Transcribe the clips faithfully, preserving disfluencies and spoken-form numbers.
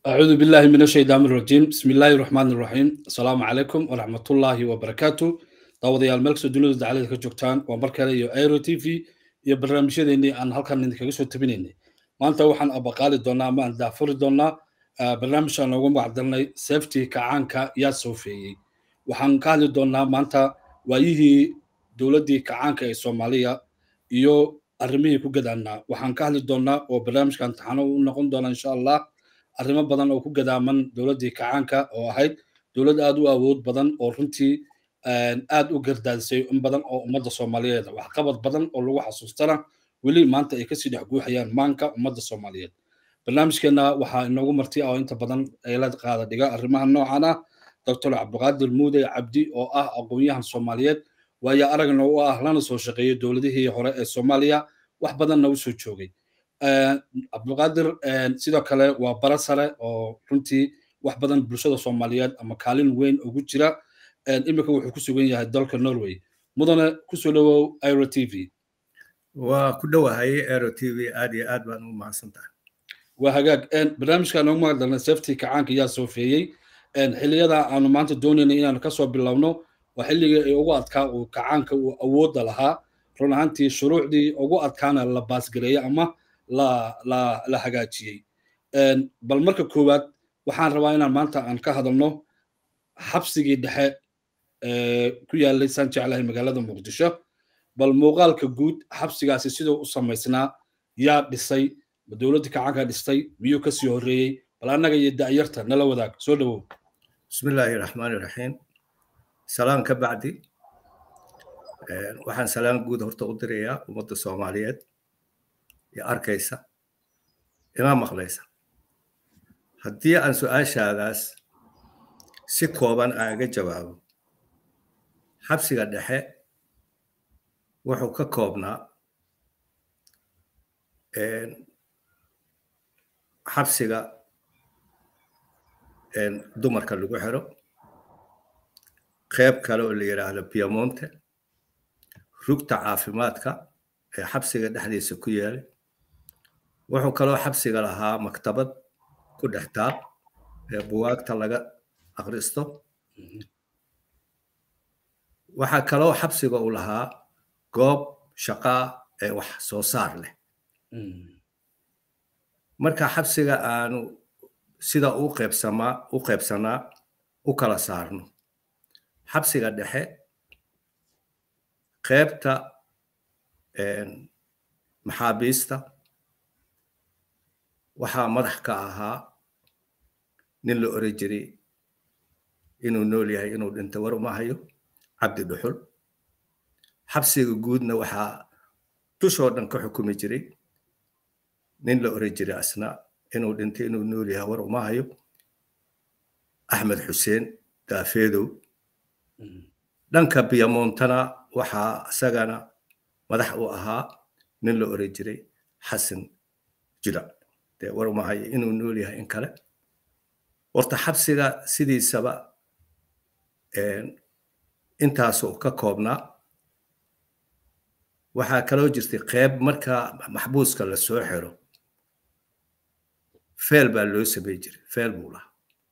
أعوذ بالله من الشيطان الرجيم بسم الله الرحمن الرحيم السلام عليكم ورحمة الله وبركاته داوديال ملك سودولوس دعالي كجوكتان ومركلة يو ايرو تي في يو برنامجيديني aan halkan idinkaga soo tabinayna maanta waxaan abaqaali doonaa ama aan daafuri doonaa barnaamijkan ugu magacdarnay safety kacaanka yaa soofeeyey waxaan ka hadli doonaa maanta waayihii dowladdii kacaanka ee Soomaaliya iyo arrimihii ku gadaanaa waxaan ka hadli doonaa oo barnaamijkan taxano u noqon doona insha Allah arrimo badan oo ku gadaaman dowladdii kacaanka oo ahayd dowlad aad u awood badan oo runtii aad u gardaadisay in badan oo ummadda Soomaaliyeed wax qabad badan oo lagu xasuustana weli maanta ay ka sii dhex guuxayaan maanka ummadda Soomaaliyeed barnaamijkeena waxaa inoogu marti ah oo inta badan ay la qaada dhiga arrimaha noocan ah Doctor Cabdiqaadir Muude Cabdi oo ah aqoonyahan Soomaaliyeed waayo aragna u ah lana soo shaqeeyay dowladihii hore ee Soomaaliya wax badanna u soo joogay Cabdiqaadir sidoo kale waa bara sare oo runtii wax badan bulshada Soomaaliyeed ama kaalin weyn ugu jira imika wuxuu ku sugan yahay dalka Norway mudane ku soo dhawow Aero T V waa ku dhawahay Aero T V aad iyo aad baan u mahadsantahay waa hagaag barnaamijkan ugu magacdarnay safety kacaanka yaa soofeeyey xilliyada aanu maanta doonaynay inaan ka soo bilowno waa xilliga ay ugu adkaa uu kacaanka uu awoodda lahaa run ahaantii shuruucdii ugu adkaana la baasgareeyay ama la la la hagaajiyay bal marka koowaad waxaan rabaa inaan maanta aan ka hadalno xabsigii dhexe ee ku yaalay san jeclahay magaalada Muqdisho bal muuqaalka guud xabsigaasi sidoo u sameysnaa yaa dhisay dowladda kacaanka dhistay miyuu ka sii horeeyay bal anaga iyo daayarta nala wadaag soo dhawow bismillaahir rahmaanir rahiim salaam ka bacdi waxaan salaam guud horta u dirayaa ummadda Soomaaliyeed ya arkaysa ima maqlaysa haddii aan su'aashaadaas si kooban aaga jawaabo xabsiga dhexe wuxuu ka koobnaa xabsiga dumarka lagu xiro qayb kale oo la yiraahdo Piemonte rugta caafimaadka ee xabsiga dhexdiisa ku yaal wuxuu kaloo xabsiga lahaa maktabad ku dhex taal ee buugaagta laga akhristo waxa kaloo xabsiga u lahaa goob shaqo ee wax soo saar leh marka xabsiga aanu sida uu qaybsama u qaybsanaa u kala saarno xabsiga dhexe qaybta maxaabiista waxaa madax ka ahaa nin la oran jiray inuu nool yahay inuu dhinto war uma hayo cabdi dhuxul xabsiga guudna waxaa tushoo dhan ka xukumi jiray nin la oran jiray asna inuu dhinto inuu nool yahay war uma hayo axmed xuseen daafeedow dhanka Piemontana waxaa isagana madax u ahaa nin la oran jiray xasan jila de war uma hayo inuu nool yahay in kale horta xabsiga sidiisaba intaasoo ka koobnaa waxaa kaloo jirtay qayb marka maxbuuska la soo xiro feel baa loo sameey jiray feel buu lahaa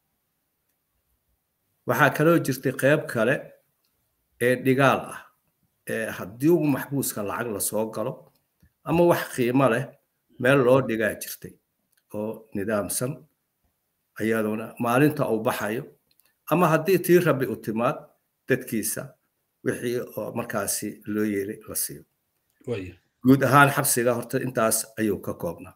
waxaa kaloo jirtay qayb kale ee dhigaal ah ee haddii uu maxbuuska lacag la soo galo ama wax qiimo leh meel loo dhigaa jirtay oo nidaamsan ayadoona maalinta uu baxayo ama haddii tii rabbi u timaad dadkiisa wixii oo markaasi loo yeelay la siiyo guud ahaan xabsiga horta intaas ayuu ka koobnaa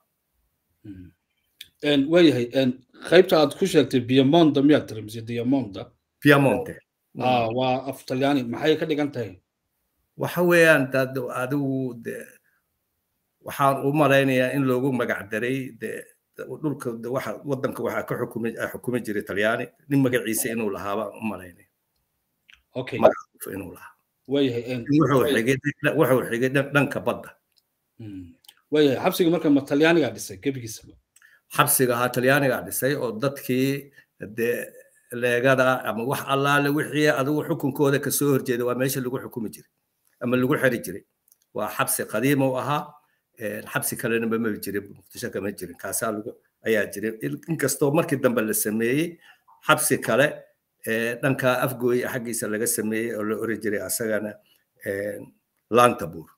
waayahay qaybta aad ku sheegtay Piemonte miyaad tirimsi Piemonte Piemonte ah waa af Talyaani maxay ka dhigan tahay waxa weeyaan dad adigu waxaan u malaynayaa in loogu magac daray dhulka waxa wadanka waxa ka xukumay xukumay jiray Talyaani nin magaciisa inuu lahaa baan u malaynay okay magaciisa inuu lahaa waayahay wuxuu xigay wuxuu xigay dhanka badda waayahay xabsiga marka ma Talyaaniga dhisay gebigiisa xabsiga ha Talyaaniga dhisay oo dadkii de leegada ama wax allaale wixii adigu xukunkooda ka soo horjeeda waa meesha lagu xukumi jiray ama lagu xiri jiray waa xabsi qadiim oo ahaa xabsi kalena ma jirin Muqdisho kama jirin kaasaa lagu ayaa jiray inkastoo markii dambe la sameeyey xabsi kale dhanka afgooy xaggiisa laga sameeyey oo la oran jiray asagana lantabur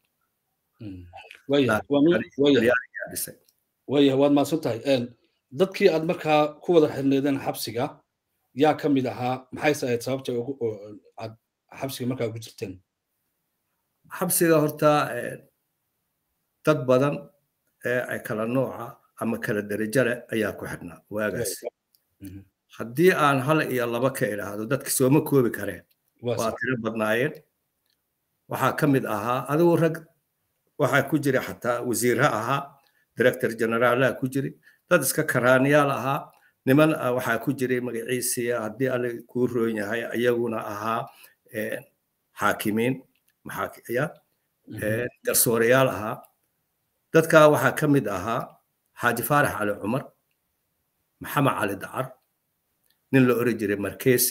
waya waad mahadsan tahay dadkii aad markaa ku wada xirneedeen xabsiga yaa ka mid ahaa maxayse ahayd sababta aad xabsiga markaa ugu jirteen xabsiga horta dad badan ee kala nooca ama kala darajo leh ayaa ku xidhnaa waagaas haddii aan hal iyo laba ka idhaahdo dadka sooma koobi kareen waa tiro badnaayeen waxaa ka mid ahaa adigu rag waxaa ku jira xataa wasiirha ahaa director generaalaha ku jiri dad iska karaaniyaal ahaa niman waxaa ku jiray magaciisiya haddii alle kuu roon yahay iyaguna ahaa xaakimiin maxaakiya garsoorayaal ahaa dadkaa waxaa ka mid ahaa xaaji faarax cali cumar maxamed cali dacar nin la oran jiray markeese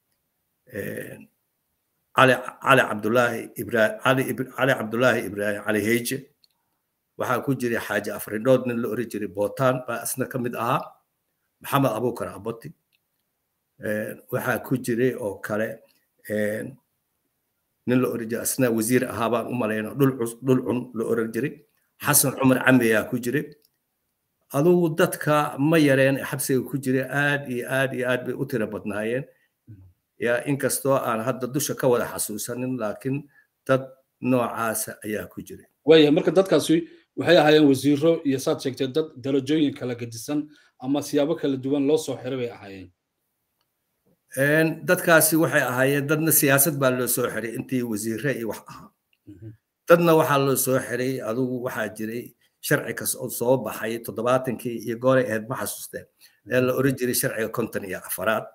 cali cali cabdullaahi ibraahim cali cali cabdullaahi ibraahim cali heije waxaa ku jiray xaaji afridhood nin la oran jiray bootaan baa isna ka mid ahaa maxamed abuukar aboti waxaa ku jiray oo kale nin la oran jiray isna wasiir ahaa baan u malayna dhul dhul cun la oran jiray xasan cumar cami ayaa ku jiray adugu dadka ma yareen xabsiga ku jiray aad iyo aad iyo aad bay u tiro badnaayeen yaa inkastoo aan hadda dusha ka wada xasuusanin laakiin dad noocaasa ayaa ku jiray waya marka dadkaasi waxay ahaayeen wasiiro iyo saad sheegtay dad darajooyin kala gedisan ama siyaabo kala duwan loo soo xiray bay ahaayeen dadkaasi waxay ahaayeen dadna siyaasad baa loo soo xiray intii wasiire iyo wax ahaa dadna waxaa loo soo xiray adugu waxaa jiray sharci kas oo soo baxay toddobaatankii iyo gooray ahayd ma xasuusteen ee la oran jiray sharciga konton iyo afaraad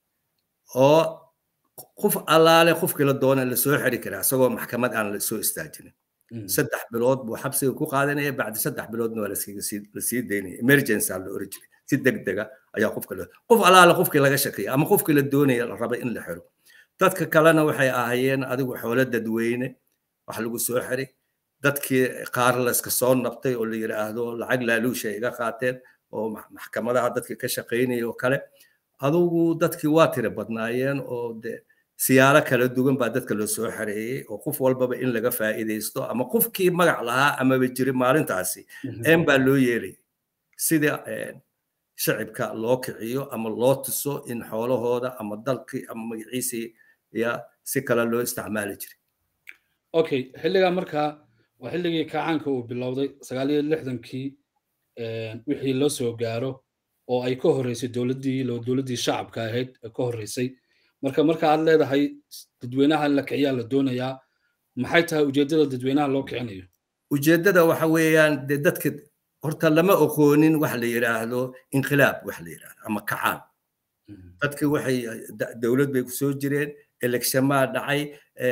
oo qof allaale qofkii la doona la soo xiri karaa isagoo maxkamad aan la soo istaajinin saddex bilood buu xabsiga ku qaadanaya bacdi saddex biloodna waa la sii daynaya emergency la oran jiray si degdega ayaa qofka la qof allaale qofkii laga shakiyay ama qofkii la doonaya la rabay in la xiro dadka kalena waxay ahaayeen adigu xoolo dadweyne wax lagu soo xiray dadkii qaar la iska soo nabtay oo la yiraahdo lacag laaluusha iga qaateen oo maxkamadaha dadka ka shaqeynaya oo kale adugu dadkii waa tiro badnaayeen oo de siyaalo kala duwan baa dadka loo soo xareeyay oo qof walbaba in laga faa'iideysto ama qofkii magac lahaa ama ba jiri maalintaasi een baa loo yeelay sida shacibka loo kiciyo ama loo tuso in xoolahooda ama dalkii ama magaciisii ya si kala loo isticmaali jiray okay xilliga markaa waa xilligii kacaanka uu bilowday sagaal iyo lixdankii wixii loo soo gaaro oo ay ka horeysay dowladdii loo dowladdii shacabka ahayd ka horeysay marka marka aad leedahay dadweynaha la kiciyaa la doonayaa maxay tahay ujeedada dadweynaha loo kicinayo ujeedada waxa weeyaan dadka horta lama aqoonin wax la yiraahdo inqilaab wax la yiraahdo ama kacaan dadka waxay dowlad bay ku soo jireen election ma dhacay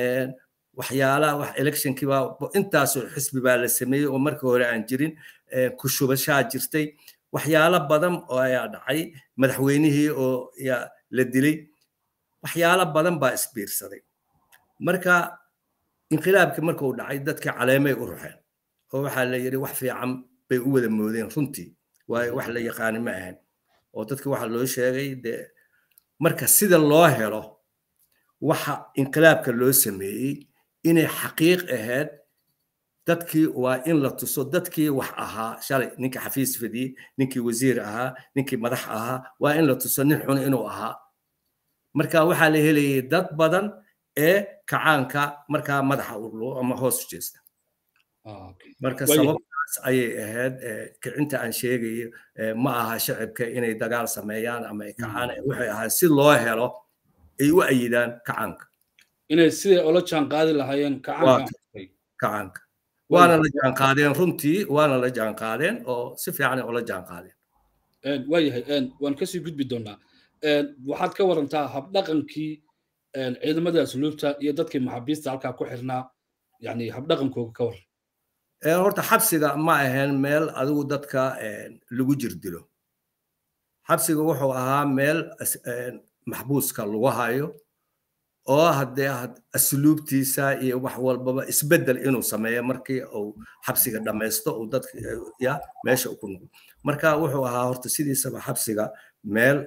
waxyaalaha wax electionkii baa intaasoo xisbi baa la sameeyey oo markii hore aan jirin ku shubashaa jirtay waxyaalo badan oo ayaa dhacay madaxweynihii oo yaa la dilay waxyaalo badan baa isbiirsaday marka inqilaabkii markuu dhacay dadka caleemay u ruxeen oo waxaa la yidhi wax fiican bay u wada moodeen runtii waayo wax la yaqaani ma ahan oo dadka waxaa loo sheegay de marka sida loo helo waxa inqilaabka loo sameeyey inay xaqiiq ahayd dadkii waa in la tuso dadkii wax ahaa shalay ninkii xafiis fadiyey ninkii wasiir ahaa ninkii madax ahaa waa in la tuso nin xun inuu ahaa marka waxaa la helayay dad badan ee kacaanka markaa madaxa urlo ama hoos u jeesta marka sababtaas ayay ahayd kicinta aan sheegayo ma aha shacibka inay dagaal sameeyaan ama ay kacaan waxay ahayd si loo helo ay u ayidaan kacaanka inay siday ula jaan qaadi lahaayeen kacaanka kacaanka waana la jaan qaadeen runtii waana la jaan qaadeen oo si fiican ula jaan qaadeen waayahay waan kasii gudbi doonaa waxaad ka warantaa habdhaqankii ciidamada asluubta iyo dadkii maxaabiista halkaa ku xirnaa yani habdhaqankooga ka war horta xabsiga ma ahayn meel adigu dadka lagu jirdilo xabsiga wuxuu ahaa meel maxbuuska lagu hayo oo haddee asluubtiisa iyo wax walbaba isbeddel inuu sameeyo markii uu xabsiga dhammaysto uu dadka ya meesha ku noqdo marka wuxuu ahaa horta sidiisaba xabsiga meel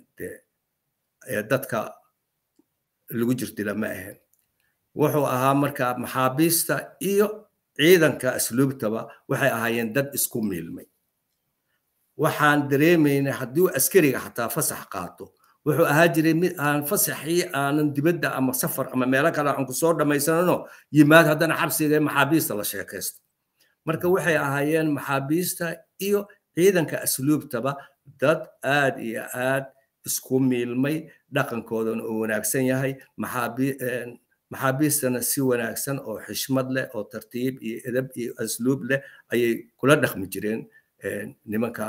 dadka lagu jirdila ma ahayn wuxuu ahaa marka maxaabiista iyo ciidanka asluubtaba waxay ahaayeen dad isku miilmay waxaan dareemaynay haddii askariga xataa fasax qaato wuxuu ahaa jiray mid aan fasaxii aanan dibadda ama safar ama meelo kale aan ku soo dhamaysanano yimaad haddana xabsiga maxaabiista la sheekaysto marka waxay ahaayeen maxaabiista iyo ciidanka asluubtaba dad aad iyo aad isku miilmay dhaqankoodana uu wanaagsan yahay maxaabiistana si wanaagsan oo xishmad leh oo tartiib iyo edab iyo asluub leh ayay kula dhaqmi jireen nimanka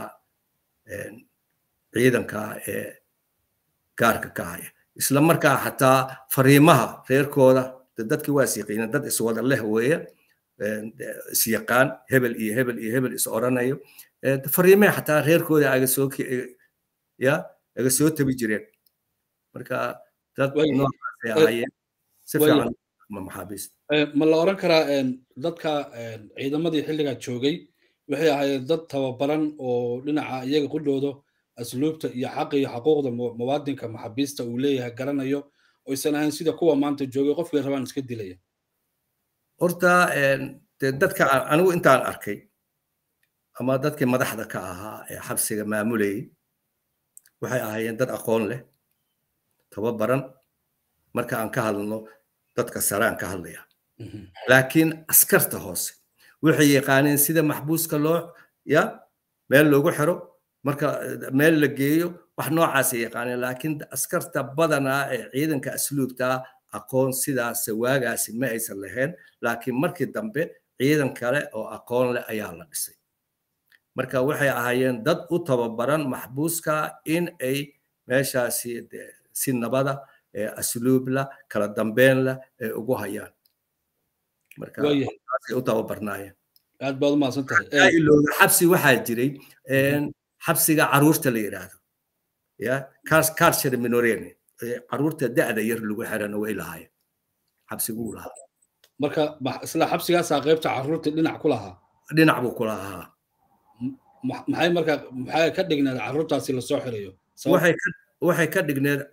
ciidanka ee gaarka ka haya isla markaa xataa fariimaha reerkooda dadkii waa siiqiina dad iswada leh weeye isyaqaan hebel iyo hebel iyo hebel is oranayo fariimaha xataa reerkooda aga soo ya aga soo tabi jireen marka dad noocaas ay ahaayeen si fiican ma maxaabiista ma la oran karaa dadka ciidamadii xilligaa joogay waxay ahaayeen dad tababaran oo dhinaca iyaga qudhooda asluubta iyo xaqa iyo xuquuqda muwaadinka maxaabiista uu leeyahay garanayo oo aysan ahayn sida kuwa maanta joogay qofkii rabaan iska dilaya horta dadka anigu intaan arkay ama dadkii madaxda ka ahaa ee xabsiga maamulayay waxay ahaayeen dad aqoon leh tababaran marka aan ka hadlno dadka sare aan ka hadlaya laakiin askarta hoose waxay yaqaaneen sida maxbuuska loo ya meel loogu xiro marka meel la geeyo wax noocaas ay yaqaaneen laakiin askarta badanaa ee ciidanka asluubta aqoon sidaas waagaasi ma aysan lahayn laakiin markii dambe ciidan kale oo aqoon leh ayaa la dhisay marka waxay ahaayeen dad u tababaran maxbuuska in ay meeshaasi si nabada asluub la kala dambeyn la ay ugu hayaan marka ay u tababarnaayeen aad baad u mahadsan tahay xabsi waxaa jiray xabsiga caruurta la yiraahdo ya carcere minorene caruurta da'da yar lagu xirana way lahaayeen xabsigu u lahaa marka isla xabsigaasaa qaybta caruurta dhinac ku lahaa dhinac buu ku lahaa maxay marka maxay ka dhigneed caruurtaasi la soo xirayo waxay ka waxay ka dhigneed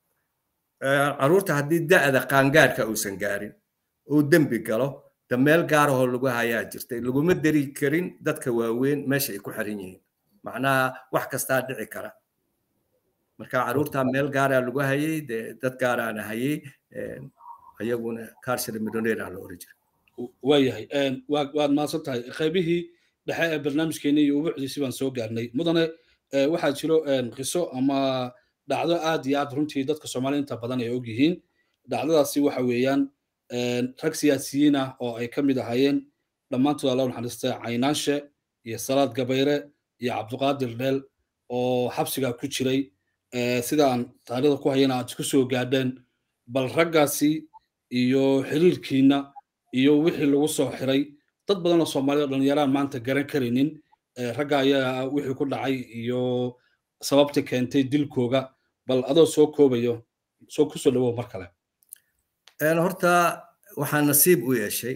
caruurta haddii da'da qaangaarka uusan gaarin uu dembi galo da meel gaarahoo lagu hayaa jirtay laguma dari karin dadka waaweyn meesha ay ku xiran yihiin macnaha wax kastaa dhici kara marka caruurta meel gaaraa lagu hayay dee dad gaaraana hayay ayaguna carcere minorene la oran jiray waayahay waad mahadsan tahay qaybihii dhexe ee barnaamijkeeni iyo ubuucdiisi baan soo gaarnay mudane waxaa jiro qiso ama dhacdo aad iyo aad runtii dadka Soomaaliyeed inta badan ay og yihiin dhacdadaasi waxa weeyaan rag siyaasiyiin ah oo ay ka mid ahaayeen dhammaantood Allah naxariista Caynaanshe iyo Salaad Gabayre iyo Cabdiqaadir Dheel oo xabsiga ku jiray sidaan taariikhda ku hayana aad isku soo gaadheen bal raggaasi iyo xiriirkiina iyo wixii lagu soo xiray dad badan oo Soomaaliyeed dhalinyarada maanta garan karinin ragga ayaa wixii ku dhacay iyo sababta keentay dilkooga bal adoo soo koobayo soo ku soo dhawow mar kale een horta waxaan nasiib u yeeshay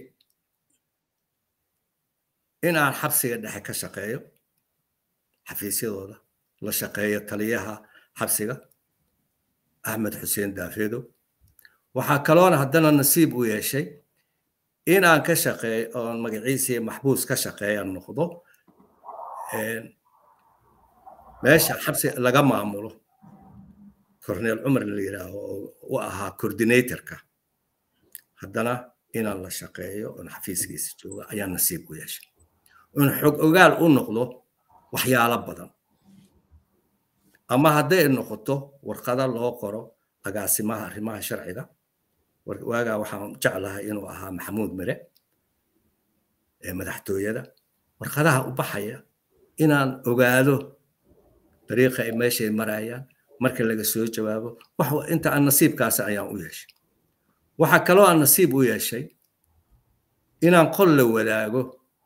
in aan xabsiga dhexe ka shaqeeyo xafiisyadooda la shaqeeyo taliyaha xabsiga Axmed Xuseen Daafeedo waxaa kaloona haddana nasiib u yeeshay in aan ka shaqeeyo oo magaciisa maxbuus ka shaqeeyo noqdo meesha xabsi laga maamulo Cornel Cumar la yiraahdo oo ahaa coordinator-ka haddana inaan la shaqeeyo oo xafiiskiisa jooga ayaa nasiib u yeeshay in xog ogaal u noqdo waxyaalo badan ama hadday noqoto warqada loo qoro agaasimaha arrimaha sharciga waaga waxaan jeclahay inuu ahaa Maxamuud Mire ee madaxtooyada warqadaha u baxaya inaan ogaado dariiqa ay meeshay marayaan marka laga soo jawaabo wax inta aan nasiibkaas ayaan u yeeshay waxa kaloo aan nasiib u yeeshay inaan qol la wadaago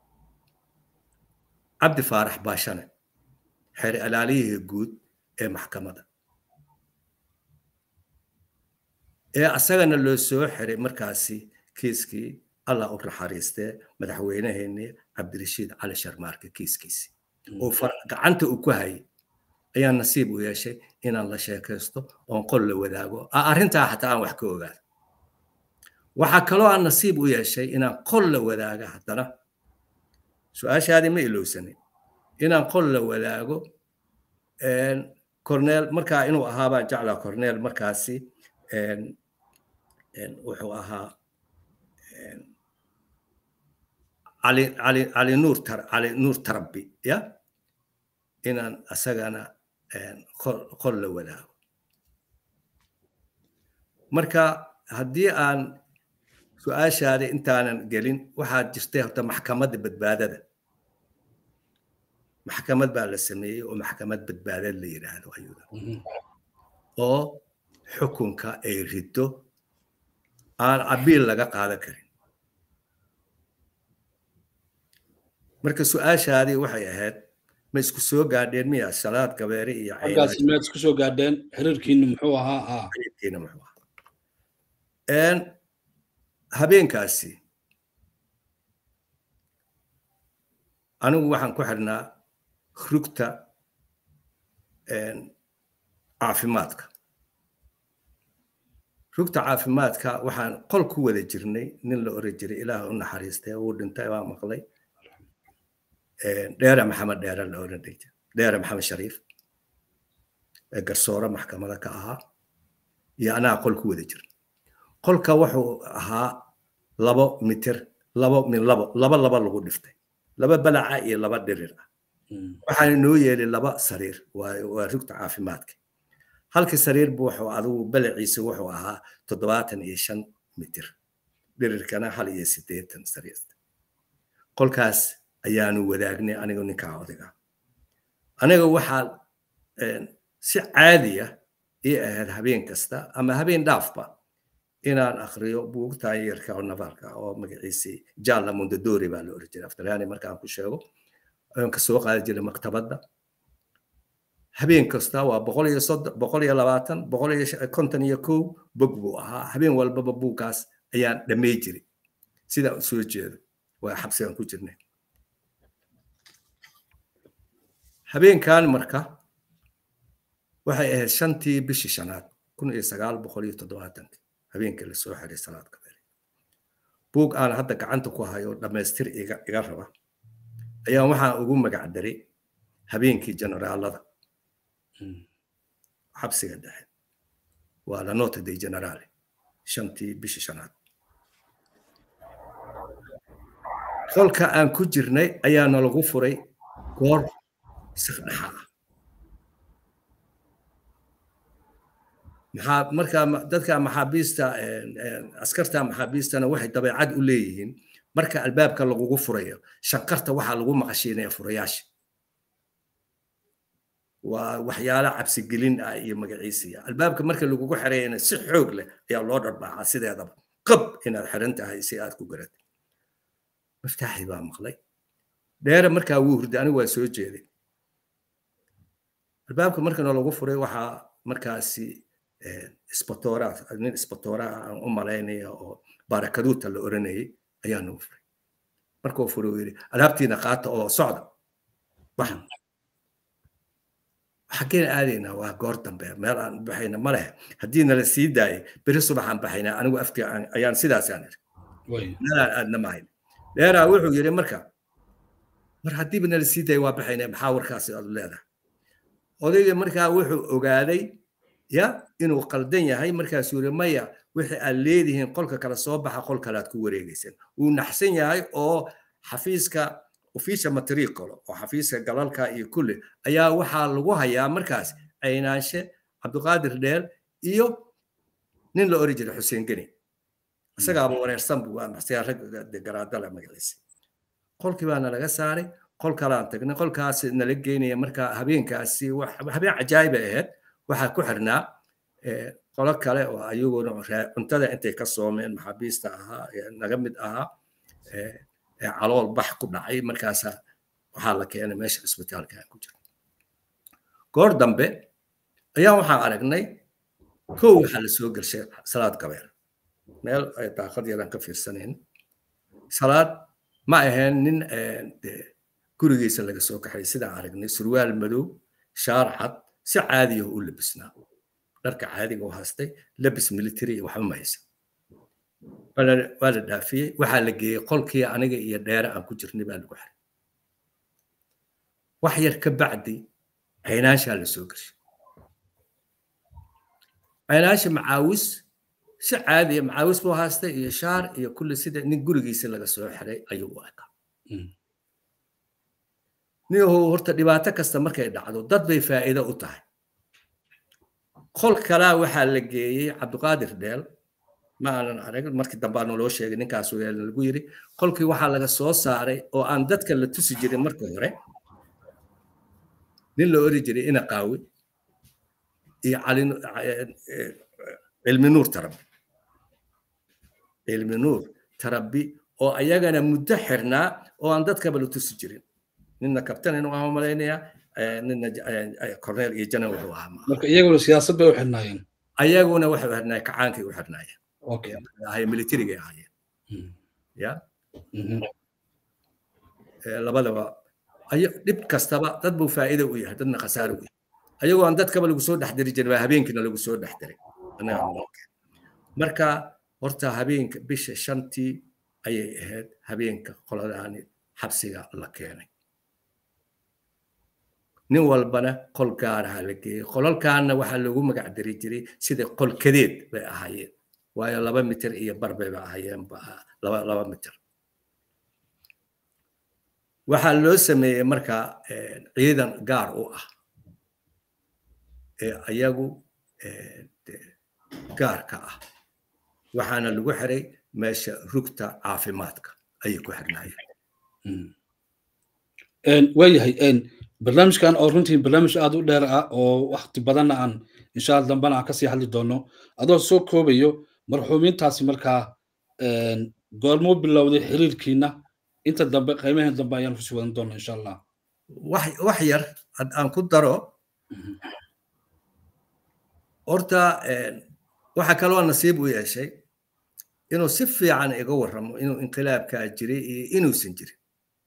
Cabdi Faarax Baashane xeer ilaaliyihii guud ee maxkamadda ee asagana loo soo xiray markaasi kiiskii allah u naxariistee madaxweynaheenii cabdirashiid cali sharmaarke kiiskiisi oo gacanta uu ku hayay ayaan nasiib u yeeshay inaan la sheekaysto oon qol la wadaago arrintaa xataa aan wax ka ogaado waxaa kaloo aan nasiib u yeeshay inaan qol la wadaaga haddana su-aashaadii ma ilowsanin inaan qol la wadaago corneel markaa inuu ahaa baan jeclaa corneel markaasi wuxuu ahaa cali cali cali nuur tar cali nuur tarabbi ya inaan asagana qol la wadaago marka haddii aan su-aashaada intaanan gelin waxaad jirtay horta maxkamadda badbaadada maxkamad baa la sameeyey oo maxkamad badbaadad la yidhaahdo ayuda oo xukunka ay rido aan abiil laga qaadan karin marka su-aashaadii waxay ahayd ma isku soo gaadheen miya salaad gabeere iyo halkaasi ma isku soo gaadheen xiriirkiina muxuu ahaa ah xiriirkiina muxuu ahaa habeenkaasi anigu waxaan ku xirnaa rugta caafimaadka rugta caafimaadka waxaan qol ku wada jirnay nin la oran jiray ilaah u naxariistay uu dhintay waa maqlay dheere maxamed dheere la oran jiray dheere maxamed shariif garsoore maxkamada ka ahaa iyo anaa qol ku wada jirnay qolka wuxuu ahaa labo mitir labo min labo laba laba lagu dhiftay laba balaca iyo laba dhirir ah waxaan noo yeelay laba sariir waa rugta caafimaadka halka sariir buu wuxuu adigu balaciisa wuxuu ahaa toddobaatan iyo shan mitir dhirirkana hal iyo siddeetan sariir qolkaas ayaanu wadaagnay aniga ninkaa odayga aniga waxaa si caadi ah ii ahayd habeen kasta ama habeen dhaafba inaan akhriyo buugta yarka oo nafarka oo magaciisi Jalla Mondadori baa la oran jiray aftaryaani markaan ku sheego aan ka soo qaadi jiray maktabadda habeen kasta waa boqol iyo soddon boqol iyo labaatan boqol iyo konton iyo kow bog buu ahaa habeen walbaba buuggaas ayaan dhamay jiray sida u soo jeedo waa xabsigan ku jirnay habeenkan marka waxay ahayd shantii bishii shanaad kun iyo sagaal boqol iyo toddobaatan habeenkii la soo xiray salaad gabeere buug aan hadda gacanta ku hayo dhamaystir iga iga raba ayaa waxaan ugu magac daray habeenkii generaalada xabsiga dhexe waa la nota dei generale shantii bishii shanaad qolka aan ku jirnay ayaana lagu furay goor saqdhaxa maxaa marka dadka maxaabiista askarta maxaabiistana waxay dabeecad u leeyihiin marka albaabka lagu furayo shanqarta waxa lagu maqashiinaya furayaasha waa waxyaalo cabsi gelin ah iyo magaciisiya albaabka marka lagu xirayna si xoog leh ayaa loo dharbaaxa sideedaba qab inaad xiran tahay si aad ku garatay maftaaxi baa maqlay dheere markaa wuu hurday anigu waa soo jeeday albaabka markana lagu furay waxaa markaasi isbatoora nin isbatoora aan u malaynaya oo barakaduuta la oranayay ayaa noo furay markuu furay uu yiri alaabtiina qaata oo socda wax xageen aadayna waa goor dambe meel aan baxayna ma leh haddii nala sii daayay beri subaxaan baxayna anigu afti ayaan sidaas aan iri meelaan aadna mahayn dheeraa wuxuu yiri marka mar haddii nala sii daayay waa baxayna maxaa warkaasi aad leedahay odayga markaa wuxuu ogaaday ya inuu qaldan yahay markaas yiri maya wixii aad leedihiin qolka kala soo baxa qol kale aad ku wareegaysan uu naxsan yahay oo xafiiska ofisha matricolo oo xafiiska galalka iyo kulli ayaa waxaa lagu hayaa markaas aynaanshe cabdiqaadir dheer iyo nin la oran jiray xuseen geni isagaaba wareersan buu waa maxsiyaa rag garaadala magaciisa qolkii baana laga saaray qol kalaan tagnay qolkaas nala geynaya marka habeenkaasi habeen cajaayib ahayd waxaa ku xirnaa qolo kale oo ayaguna cuntada intay ka soomeen maxaabiista ahaa naga mid ahaa calool bax ku dhacay markaas waxaa la keenay meesha isbitaalka aan ku jiro goor dambe ayaa waxaan aragnay kow waxaa la soo gashay salaad gabeer meel ay daaqad yaran ka fiirsanayn salaad ma ahayn nin gurigiisa laga soo kaxay sidaan aragnay surwaal madow shaar cad si caadi ah u labisnaa dharka caadiga u haastay labis military waxba ma haysan waa la dhaafiyey waxaa la geeyey qolkii aniga iyo dheere aan ku jirnay baa lagu xiray wax yar ka bacdi caynaashaa la soo gashay caynaasha macaawis si caadi ah macaawis buu haastay iyo shaar iyo kulli sida nin gurigiisa laga soo xiray ayuu u ekaa niyahow horta dhibaato kasta markay dhacdo dad bay faa'iido u tahay qol kalaa waxaa la geeyey cabdiqaadir dheel ma aanan arag markii dambe aan loo sheegay ninkaas oo lagu yiri qolkii waxaa laga soo saaray oo aan dadka la tusi jirin marka hore nin la ori jiray ina qaawi iyo cali cilmi nuur tarabi cilmi nuur tarabi oo ayagana muddo xirnaa oo aan dadkaba la tusi jirin ninna kabtan inuu ahaa malaynayaa ninna korneel iyo janan wuxuu ahaa marka iyaguna siyaasad bay u xirnaayeen ayaguna waxay u xirnaayeen kacaankay u xirnaayeen okay ahay militariga ahaayeen ya labadaba ayo dib kastaba dad buu faa'iido u yahay dadna khasaaro u yahay ayagoo aan dadkaba lagu soo dhex diri jirin waa habeenkiina lagu soo dhex diray marka horta habeenka bisha shantii ayay ahayd habeenka qoladaani xabsiga la keenay nin walbana qol gaar ah la geeyey qolalkaana waxaa lagu magac dari jiray sida qol kadeed bay ahaayeen waayo laba mitir iyo bar bay ahaayeen laba laba mitir waxaa loo sameeyey marka ciidan gaar u ah ee ayagu gaarka ah waxaana lagu xiray meesha rugta caafimaadka ayay ku xirnaayeen waayahay barnaamijkan oo runtii barnaamij aad u dheer ah oo waqti badanna aan insha allah dambana aan kasii hadli doono adoo soo koobayo marxuumiintaasi markaa goormuu bilowday xiriirkiina inta dambe qiimahan dambe ayaan kusii wadan doona insha allah wax yar aan ku daro horta waxaa kaloo nasiib u yeeshay inuu si fiican iga warramo inuu inqilaabkaa jiray iyo inuusan jirin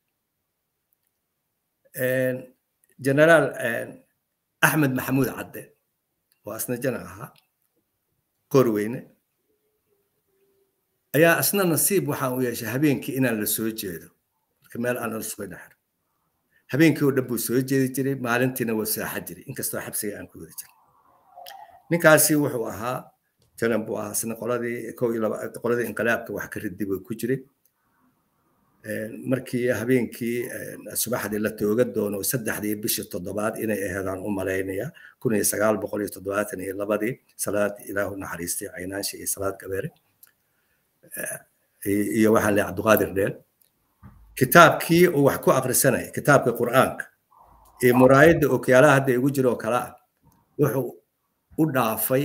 generaal axmed maxamuud cadde oo asna jana ahaa qorweyne ayaa asna nasiib waxaan u yeeshay habeenkii inaan la soo jeedo marka meel aan la suga dhaxar habeenkii oo dhan buu soo jeedi jiray maalintiina waa saaxa jiray inkastoo xabsiga aan ku wada jiray ninkaasi wuxuu ahaa janan buu ahaa asna qoladii kow iyo laba qoladii inqilaabka wax ka riddi buu ku jiray markii habeenkii subaxdii la tooga doono saddexdii bishii toddobaad inay ahaydaan u malaynaya kun iyo sagaal boqol iyo toddobaatan iyo labadii salaad ilaahu naxariistay caynaansha iyo salaad gabeere iyo waxaan leeyahay cabdiqaadir dheel kitaabkii uu wax ku akhrisanaya kitaabka qur'aanka iyo muraayadda okyaalaha hadda igu jiro oo kale ah wuxuu u dhaafay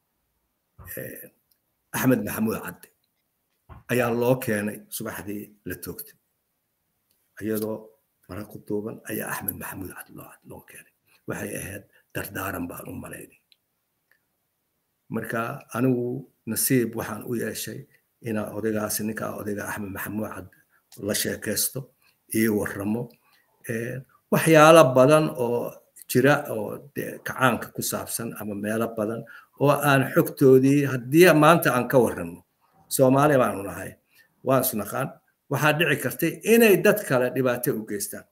axmed maxamuud cadde ayaa loo keenay subaxdii la toogtay iyadoo mara ku duuban ayaa axmed maxamuud cad loo keenay waxay ahayd dardaaran baan u malaynay marka anigu nasiib waxaan u yeeshay inaa odaygaasi ninkaa odayga axmed maxamuud cad la sheekaysto iyo warramo waxyaalo badan oo jira oo kacaanka ku saabsan ama meelo badan oo aan xogtoodii haddii maanta aan ka warramo soomaali baanu nahay waan isnaqaan waxaa dhici kartay inay dad kale dhibaato u geystaan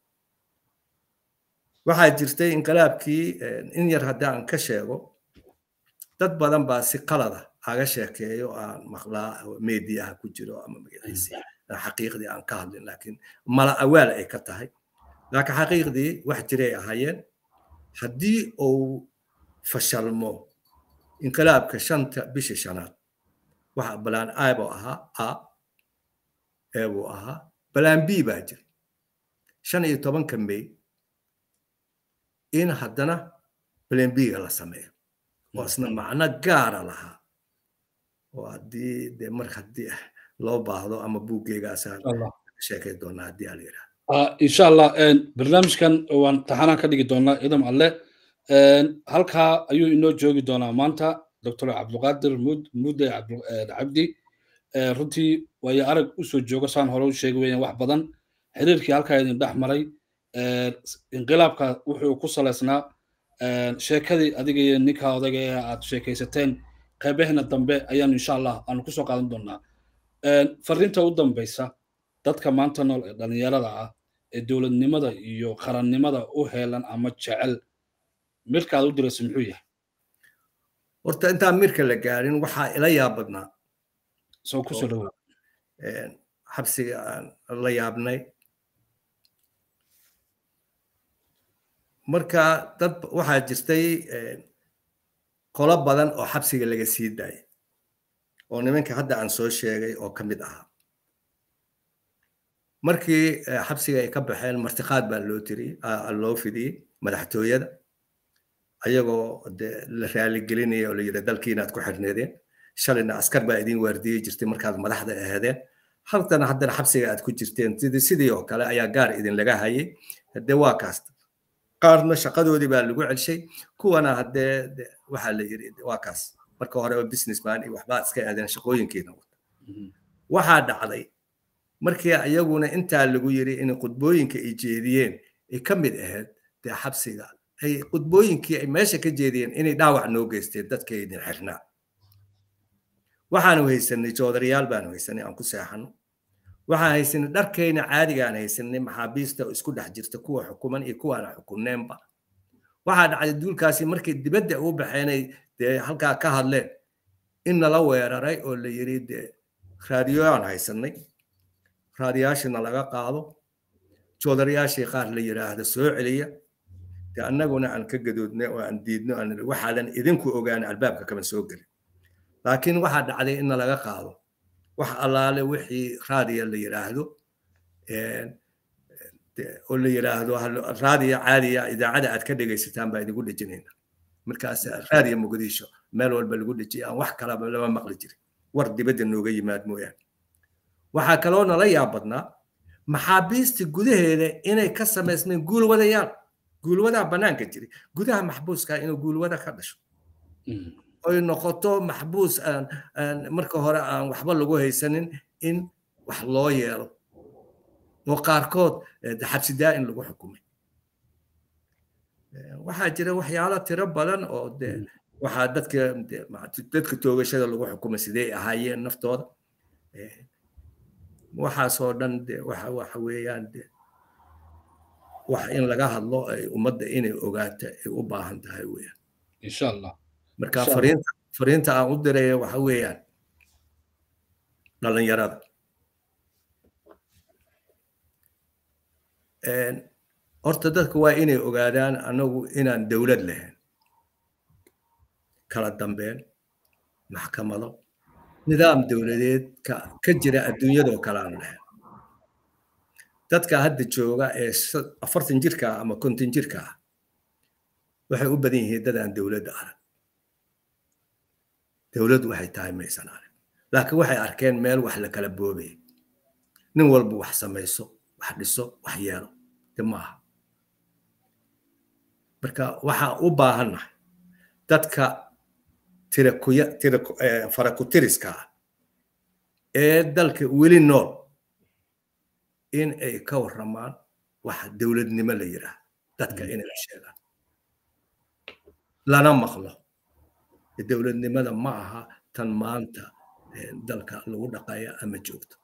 waxaa jirtay inqilaabkii in yar haddii aan ka sheego dad badan baa si qalada aga sheekeeyo aan maqlaa meediyaha ku jiro ama magaciisa xaqiiqdii aan ka hadlin laakiin mala awaal ay ka tahay laakiin xaqiiqdii wax jiray ahaayeen haddii uu fashalmo inqilaabka shanta bishii shanaad waxa balaan a buu ahaa a ee buu ahaa balaan b baa jira shan iyo tobanka may in haddana balaan b-ga la sameeyo oo isna macno gaara lahaa oo haddii dee mar haddii loo baahdo ama buuggeygaasaan sheekay doonaa haddii aa la yidhaha insha allah barnaamijkan waan taxanaan ka dhigi doonaa idam alle halkaa ayuu inoo joogi doonaa maanta doctor cabdiqaadir mudde cabdi runtii waayo arag usoo jooga saan hore u sheegay weeyaan wax badan xiriirkii halkaa idin dhex maray inqilaabka wuxuu ku salaysnaa sheekadii adiga iyo ninka odaga ee aad sheekaysateen qaybahina dambe ayaanu insha allah aanu kusoo qaadan doonaa fariinta u dambaysa dadka maanta nool ee dhalinyarada ah ee dowladnimada iyo qarannimada u heelan ama jecel mirka aad u dirayso muxuu yahay horta intaan mirka la gaarin waxaa ila yaab badnaa soo kusoo dhawow xabsiga aan la yaabnay marka dad waxaa jirtay qolo badan oo xabsiga laga sii daayay oo nimanka hadda aan soo sheegay oo ka mid ahaa markii xabsiga ay ka baxeen martiqaad baa loo tiri loo fidiyey madaxtooyada ayagoo la raaligelinaya oo la yidhi dalkiina aad ku xirneedeen shalayna askar baa idin waardiyey jirtay markaad madaxda ahaadeen haltana haddana xabsiga aad ku jirteen sidii oo kale ayaa gaar idin laga hayay haddee waa kaasta qaarna shaqadoodii baa lagu celshay kuwana haddee waxaa la yidhi waa kaas marka hore businessman iyo waxbaa iska aadeen shaqooyinkiina wata waxaa dhacday markii ayaguna intaa lagu yidhi in qudbooyinka ay jeediyeen ay ka mid ahayd dee xabsiga ay qudbooyinkii ay meesha ka jeediyeen inay dhaawac noo geysteen dadka idin xirnaa waxaanu haysanay joodariyaal baanu haysanay aan ku seexano waxaan haysanay dharkayna caadigaan haysanay maxaabiista oo isku dhex jirta kuwa xukuman iyo kuwaana xukunneenba waxaa dhacday duulkaasi markay dibadda u baxeenay dee halkaa ka hadleen in nala weeraray oo la yidhi dee raadiyoaan haysanay raadiyaashina laga qaado joodariyaashii qaar la yidhaahdo soo celiya dee annaguna aan ka gadoodnay oo aan diidno aan waxaadan idinku ogaan albaabka kama soo gelin laakiin waxaa dhacday in laga qaado wax allaale wixii raadiya la yiraahdo oo la yiraahdo raadiya caadiya idaacada aad ka dhagaysataan baa idigu dhajinayna markaas raadiya muqdisho meel walba lagu dhajiyay aan wax kala lama maqli jirin war dibadda nooga yimaad mooyaan waxaa kaloo nala yaab badnaa maxaabiista gudaheeda inay ka samaysmeen guulwadayaal guulwadaa bannaanka jiray gudaha maxbuuska inuu guulwada ka dhasho oy noqoto maxbuus aan marka hore aan waxba lagu haysanin in wax loo yeelo oo qaarkood xabsi daa'in lagu xukumay waxaa jira waxyaalo tiro badan oo de waxaa dadka dadka toogashada lagu xukumay sidee ahaayeen naftooda waxaasoo dhan de waxa waxa weeyaan de wax in laga hadlo ay ummadda inay ogaato ay u baahan tahay weeyaan insha allah marka fariinta fariinta aan u diraya waxa weeyaan dhalinyarada horta dadku waa inay ogaadaan anagu inaan dowlad lahayn kala dambeyn maxkamado nidaam dowladeed ka ka jira adduunyadoo kale aan lahayn dadka hadda jooga ee afartan jirka ama konton jirka ah waxay u badan yihiin dad aan dowladda arag dowladdu waxay tahay maysan arag laakiin waxay arkeen meel wax la kala boobay nin walba wax samayso wax dhiso wax yeelo de maaha marka waxaan u baahannahay dadka tira kuya tira farakutiriska ah ee dalka weli nool in ay ka warramaan wax dowladnimo la yiraahdo dadka inay la sheegaan lana maqlo dowladnimada ma aha tan maanta dalka lagu dhaqaya ama joogto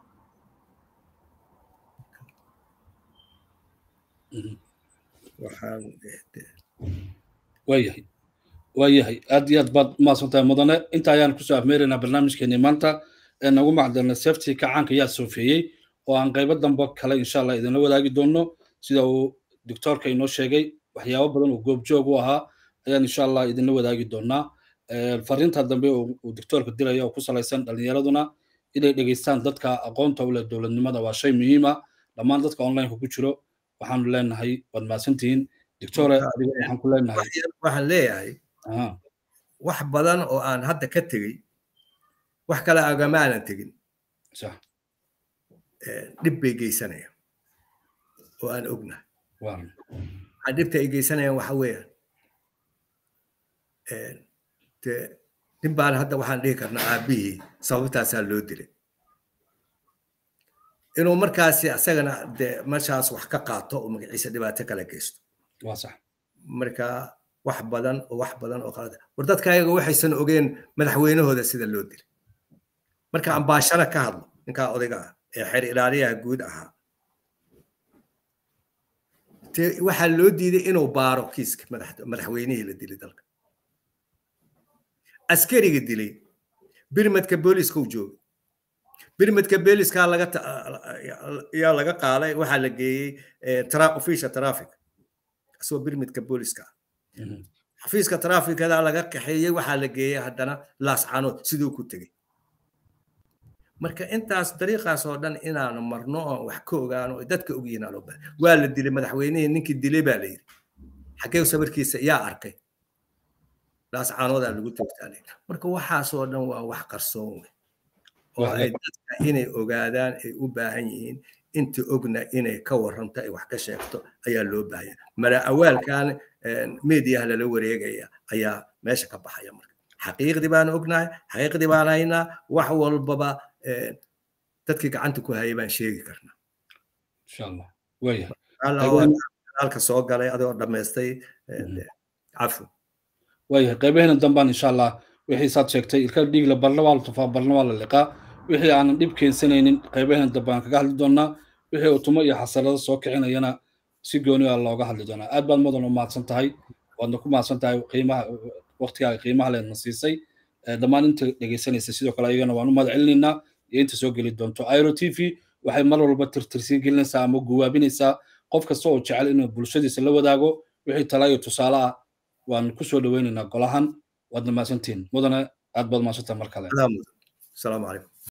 waxaan waayahay waayahay aad iyo aad baad umahadsantahay mudane inta ayaan kusoo afmeeraynaa barnaamijkeenii maanta ee nagu macdalna safety kacaanka yaa soofeeyey oo aan qaybo dambe kale insha allah idinla wadaagi doono sida uu doctorka inoo sheegay waxyaabo badan oo goobjoog u ahaa ayaan insha allah idinla wadaagi doonaa fariinta dambe uu doctorka diraya oo ku salaysan dhalinyaraduna inay dhegeystaan dadka aqoonta u leh dowladnimada waa shay muhiim ah dhammaan dadka online ku jiro waxaanu leenahay waad mahadsantihiin doctore adiga waxaan ku leenahay waxaan leeyahay wax badan oo aan hadda ka tegey wax kale agama aanan tegin sax dhib bay geysanayaan oo aan ognahay waxaa dhibta ay geysanayaan waxa weeyaan de nin baan hadda waxaan dhihi karnaa aabihii sababtaasaa loo dilay inuu markaasi asagana dee meeshaas wax ka qaato oo magaciisa dhibaato kala geysto waa sax marka wax badan oo wax badan oo qalad war dadka ayaga waxaysan ogeen madaxweynahooda sida loo dilay marka aan baashara ka hadlo ninka odayga ah ee xeer ilaaliyaha guud ahaa waxaa loo diiday inuu baaro kiiska madaxweynihii la dilay dalka askariga dilay birmadka booliska uu joogay birmadka booliska laga yaa laga qaalay waxaa la geeyey official traffic asoo birmadka booliska xafiiska trafficada laga qaxeeyey waxaa la geeyey haddana laascanood siduu ku tegey marka intaas dariiqaas oo dhan inaanu marno oo wax ka ogaano dadka ogyihiin aan ogaa waa la dilay madaxweynihii ninkii dilay baa la yiri xagee sawirkiisa yaa arkay laascanoodaa lagu toogtaalay marka waxaas oo dhan waa wax qarsoon wey oo ay dadka inay ogaadaan ay u baahan yihiin inta ogna inay ka waranto ay wax ka sheegto ayaa loo baahaya mala awaalkan meediyaha lala wareegaya ayaa meesha ka baxaya marka xaqiiqdii baan ognahay xaqiiqdii baan haynaa wax walbaba dadkii gacanta ku hayay baan sheegi karnaa insha allah waya halka soo galay adoo dhammaystay cafu waya qaybaheena dambaan insha allah wixii saad sheegtay ilka dhiigla barna waa la tufaa barna waa la liqaa wixii aanan dhib keensanaynin qaybaheena dambaan kaga hadli doonaa wixii utumo iyo xasarado soo kicinayana si gooni ah looga hadli doonaa aad baad mudan u mahadsan tahay waadna ku mahadsan tahay qiimaha waqtigaaga qiimaha leedna siisay dhammaan inta dhegaysanaysa sidoo kale ayagana waan u mahad celinaynaa iyo inta soo geli doonto airo t v waxay mar walba tirtirsiin gelinaysaa ama guwaabinaysaa qof kasta oo jecel inuu bulshadiisa la wadaago wixii talaayo tusaale ah waan ku soo dhaweynaynaa golahan waadna mahadsantihiin mudane aad baad mahadsantahay mar kale asalaamu calaykum